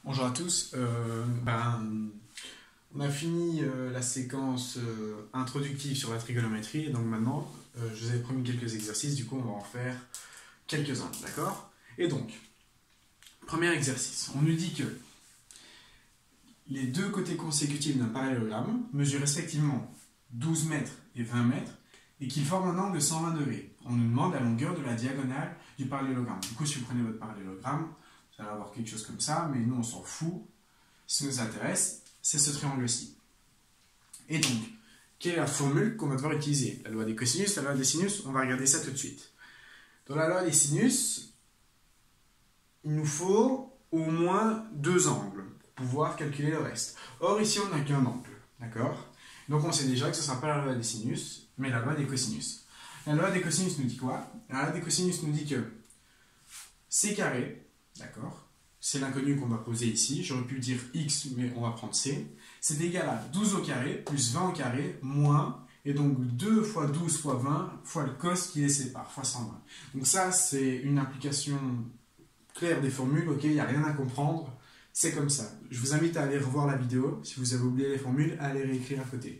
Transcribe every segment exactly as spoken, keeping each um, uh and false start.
Bonjour à tous. Euh, ben, on a fini euh, la séquence euh, introductive sur la trigonométrie et donc maintenant euh, je vous avais promis quelques exercices, du coup on va en faire quelques-uns, d'accord? Et donc, premier exercice, on nous dit que les deux côtés consécutifs d'un parallélogramme mesurent respectivement douze mètres et vingt mètres et qu'ils forment un angle de cent vingt degrés. On nous demande la longueur de la diagonale du parallélogramme. Du coup, si vous prenez votre parallélogramme, vous allez avoir quelque chose comme ça, mais nous on s'en fout. Ce qui nous intéresse, c'est ce triangle-ci. Et donc, quelle est la formule qu'on va devoir utiliser? La loi des cosinus, la loi des sinus, on va regarder ça tout de suite. Dans la loi des sinus, il nous faut au moins deux angles pour pouvoir calculer le reste. Or, ici, on n'a qu'un angle, d'accord? Donc, on sait déjà que ce ne sera pas la loi des sinus, mais la loi des cosinus. La loi des cosinus nous dit quoi? La loi des cosinus nous dit que c carré, d'accord? C'est l'inconnu qu'on va poser ici. J'aurais pu dire x, mais on va prendre c. C'est égal à douze au carré plus vingt au carré moins, et donc deux fois douze fois vingt fois le cos qui les sépare, fois cent vingt. Donc ça, c'est une application claire des formules, ok, il n'y a rien à comprendre. C'est comme ça. Je vous invite à aller revoir la vidéo. Si vous avez oublié les formules, à les réécrire à côté.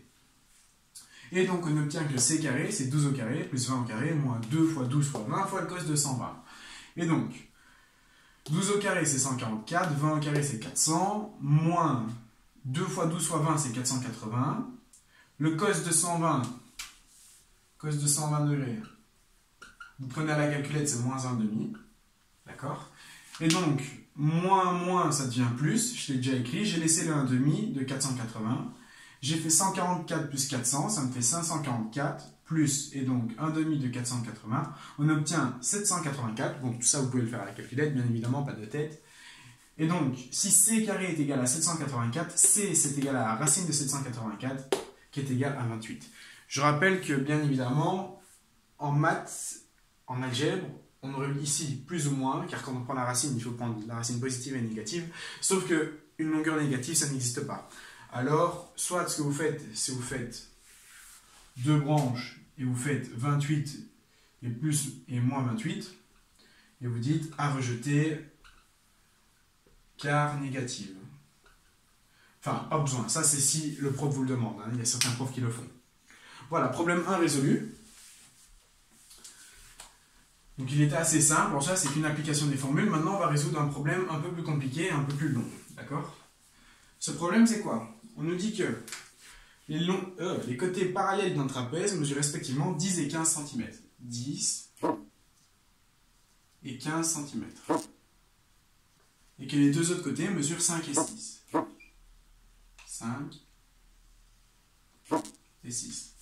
Et donc, on obtient que c carré, c'est douze au carré plus vingt au carré moins deux fois douze fois vingt fois le cos de cent vingt. Et donc, douze au carré, c'est cent quarante-quatre, vingt au carré, c'est quatre cents, moins deux fois douze fois vingt, c'est quatre cent quatre-vingts. Le cos de cent vingt, cos de cent vingt degrés, vous prenez à la calculette, c'est moins un demi. D'accord? Et donc, moins, moins, ça devient plus. Je l'ai déjà écrit. J'ai laissé le un demi de quatre cent quatre-vingts. J'ai fait cent quarante-quatre plus quatre cents, ça me fait cinq cent quarante-quatre. Plus, et donc un demi de quatre cent quatre-vingts, on obtient sept cent quatre-vingt-quatre. Bon, tout ça, vous pouvez le faire à la calculette, bien évidemment, pas de tête. Et donc, si c carré est égal à sept cent quatre-vingt-quatre, c c'est égal à la racine de sept cent quatre-vingt-quatre, qui est égale à vingt-huit. Je rappelle que, bien évidemment, en maths, en algèbre, on aurait ici plus ou moins, car quand on prend la racine, il faut prendre la racine positive et négative, sauf qu'une longueur négative, ça n'existe pas. Alors, soit ce que vous faites, c'est vous faites deux branches et vous faites vingt-huit et plus et moins vingt-huit et vous dites à rejeter car négative. Enfin, pas besoin, ça c'est si le prof vous le demande, hein. Il y a certains profs qui le font. Voilà, problème un résolu. Donc il était assez simple, alors ça c'est une application des formules. Maintenant on va résoudre un problème un peu plus compliqué, un peu plus long, d'accord? Ce problème c'est quoi? On nous dit que Les, longs, euh, les côtés parallèles d'un trapèze mesurent respectivement dix et quinze centimètres. dix et quinze centimètres. Et que les deux autres côtés mesurent cinq et six. cinq et six.